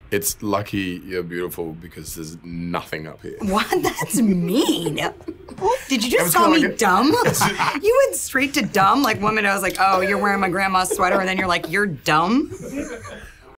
It's lucky you're beautiful because there's nothing up here. What? That's mean. Did you just call me dumb? You went straight to dumb? Like, one minute I was like, oh, you're wearing my grandma's sweater, and then you're like, you're dumb?